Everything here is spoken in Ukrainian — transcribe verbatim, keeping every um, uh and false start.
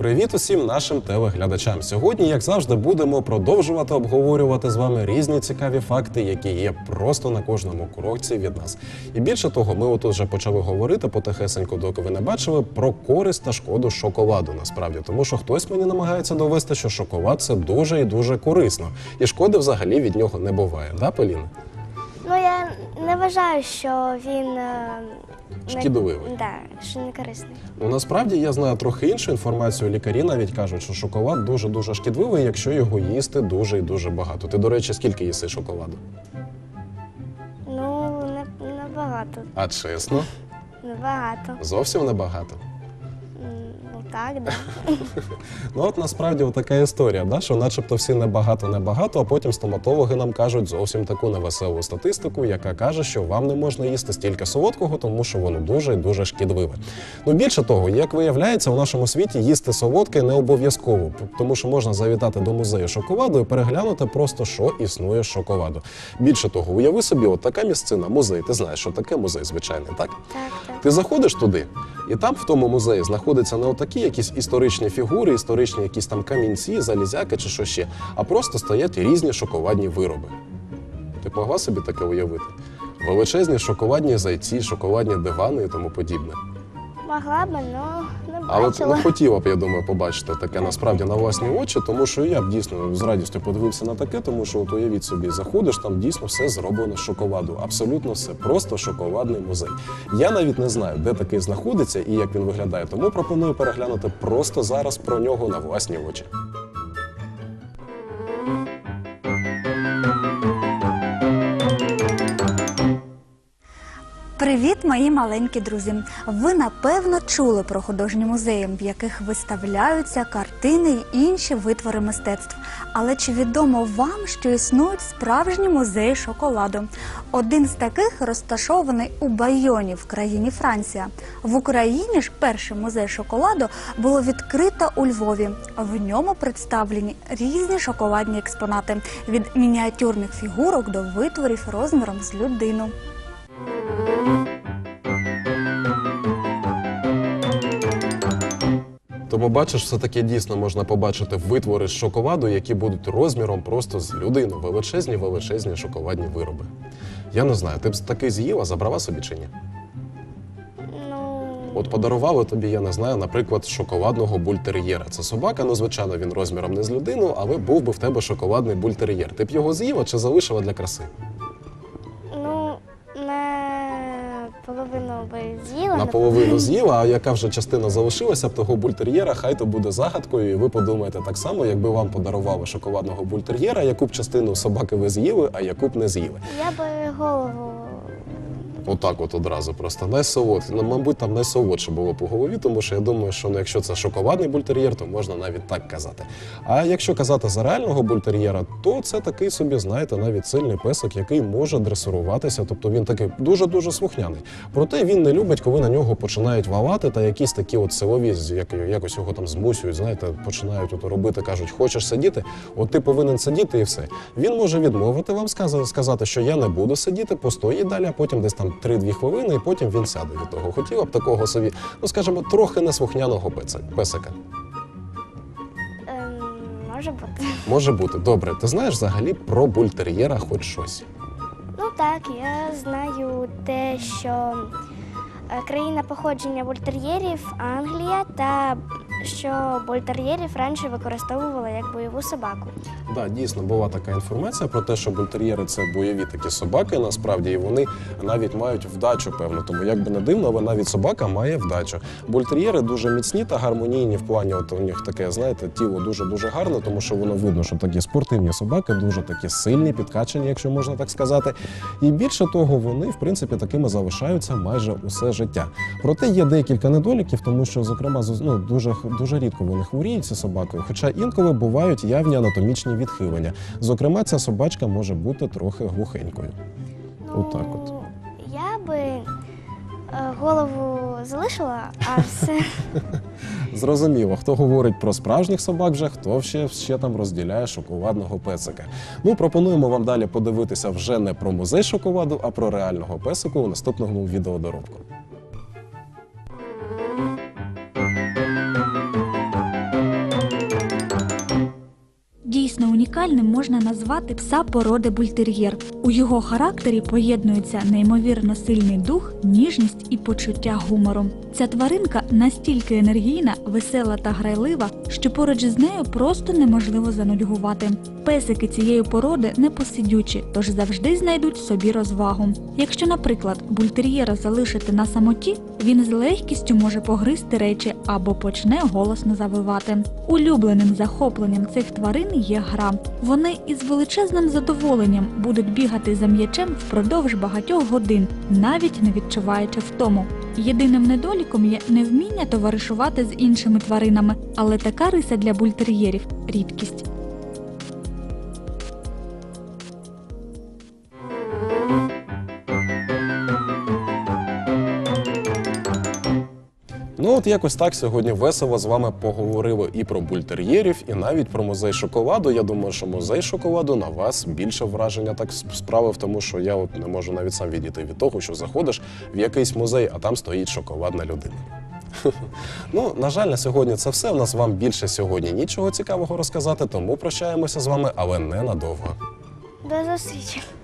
Привіт усім нашим телеглядачам! Сьогодні, як завжди, будемо продовжувати обговорювати з вами різні цікаві факти, які є просто на кожному кроці від нас. І більше того, ми от вже почали говорити потихесенько, доки ви не бачили, про користь та шкоду шоколаду насправді. Тому що хтось мені намагається довести, що шоколад – це дуже і дуже корисно. І шкоди взагалі від нього не буває. Да, Поліна? Ну, я не вважаю, що він... Шкідливий. Так, да, що не корисний. Ну, насправді, я знаю трохи іншу інформацію. Лікарі навіть кажуть, що шоколад дуже-дуже шкідливий, якщо його їсти дуже і дуже багато. Ти, до речі, скільки їси шоколаду? Ну, не, не багато. А чесно? Небагато. Зовсім небагато? Ну, так, да. Ну, от насправді така історія, да? Що начебто всі небагато-небагато, а потім стоматологи нам кажуть зовсім таку невеселу статистику, яка каже, що вам не можна їсти стільки солодкого, тому що воно дуже і дуже шкідливе. Ну, більше того, як виявляється, у нашому світі їсти солодке не обов'язково, тому що можна завітати до музею шоколаду і переглянути просто, що існує з шоколаду. Більше того, уяви собі, от така місцина, музей, ти знаєш, що таке музей звичайний, так? Так, так. Ти заходиш туди, і там в тому музеї знаходяться не отакі якісь історичні фігури, історичні якісь там камінці, залізяки чи що ще, а просто стоять різні шоколадні вироби. Ти могла собі таке уявити? Величезні шоколадні зайці, шоколадні дивани і тому подібне. Могла б, але не Але бачила. не хотіла б, я думаю, побачити таке насправді на власні очі, тому що я б дійсно з радістю подивився на таке, тому що от уявіть собі, заходиш, там дійсно все зроблено з шоколаду, абсолютно все, просто шоколадний музей. Я навіть не знаю, де такий знаходиться і як він виглядає, тому пропоную переглянути просто зараз про нього на власні очі. Привіт, мої маленькі друзі! Ви, напевно, чули про художні музеї, в яких виставляються картини й інші витвори мистецтв. Але чи відомо вам, що існують справжні музеї шоколаду? Один з таких розташований у Байоні в країні Франція. В Україні ж перший музей шоколаду було відкрито у Львові. В ньому представлені різні шоколадні експонати – від мініатюрних фігурок до витворів розміром з людину. Тому, бачиш, все-таки дійсно можна побачити витвори з шоколаду, які будуть розміром просто з людину. Величезні-величезні шоколадні вироби. Я не знаю, ти б такий з'їла, забрала собі чи ні? Ну, От подарували тобі, я не знаю, наприклад, шоколадного бультер'єра. Це собака, ну, звичайно, він розміром не з людину, але був би в тебе шоколадний бультер'єр. Ти б його з'їла чи залишила для краси? ну, на половину би з'їла. Наполовину з'їла, а яка вже частина залишилася б того бультер'єра, хай то буде загадкою, і ви подумаєте так само, якби вам подарували шоколадного бультер'єра, яку б частину собаки ви з'їли, а яку б не з'їли. Я би голову... Отак от одразу просто. Найсолодше, ну, мабуть, там найсолодше було по голові, тому що я думаю, що ну, якщо це шоколадний бультер'єр, то можна навіть так казати. А якщо казати за реального бультер'єра, то це такий собі, знаєте, навіть сильний песик, який може дресируватися, тобто він такий дуже-дуже слухняний. Проте він не любить, коли на нього починають валати та якісь такі от силові, як, якось його там змусюють, знаєте, починають от робити, кажуть, хочеш сидіти, от ти повинен сидіти і все. Він може відмовити вам, сказати, що я не буду сидіти, постої далі, а потім десь там три-дві хвилини, і потім він сяде від того. Хотіла б такого собі, ну, скажімо, трохи неслухняного песика. Ем, може бути. Може бути. Добре. Ти знаєш взагалі про бультер'єра хоч щось? Ну так, я знаю те, що е, країна походження бультер'єрів – Англія, та що бультер'єрів раніше використовували як бойову собаку. Так, да, дійсно, була така інформація про те, що бультер'єри – це бойові такі собаки, насправді, і вони навіть мають вдачу, певно. Тому, як би не дивно, але навіть собака має вдачу. Бультер'єри дуже міцні та гармонійні в плані, от у них таке, знаєте, тіло дуже-дуже гарне, тому що воно видно, що такі спортивні собаки, дуже такі сильні, підкачані, якщо можна так сказати. І більше того, вони, в принципі, такими залишаються майже усе життя. Проте є декілька недоліків, тому що, зокрема, ну, дуже, дуже рідко вони хворіють, ці собаки, хоча інколи бувають явні анатомічні відхилення. Зокрема, ця собачка може бути трохи глухенькою. Ну, Отак от. Я би е, голову залишила, а все... Зрозуміло, хто говорить про справжніх собак вже, хто ще, ще там розділяє шоколадного песика. Ну, пропонуємо вам далі подивитися вже не про музей шоколаду, а про реального песику у наступному відеодоробку. ідеальним можна назвати пса породи бультер'єр. У його характері поєднуються неймовірно сильний дух, ніжність і почуття гумору. Ця тваринка настільки енергійна, весела та грайлива, що поруч з нею просто неможливо занудьгувати. Песики цієї породи непосидючі, тож завжди знайдуть собі розвагу. Якщо, наприклад, бультер'єра залишити на самоті, він з легкістю може погризти речі або почне голосно завивати. Улюбленим захопленням цих тварин є гра. Вони із величезним задоволенням будуть бігати за м'ячем впродовж багатьох годин, навіть не відчуваючи втому. Єдиним недоліком є невміння товаришувати з іншими тваринами, але така риса для бультер'єрів – рідкість. Ну от якось так сьогодні весело з вами поговорили і про бультер'єрів, і навіть про музей шоколаду. Я думаю, що музей шоколаду на вас більше враження так справив, тому що я от не можу навіть сам відійти від того, що заходиш в якийсь музей, а там стоїть шоколадна людина. Ну, на жаль, на сьогодні це все. У нас вам більше сьогодні нічого цікавого розказати, тому прощаємося з вами, але ненадовго. До зустрічі!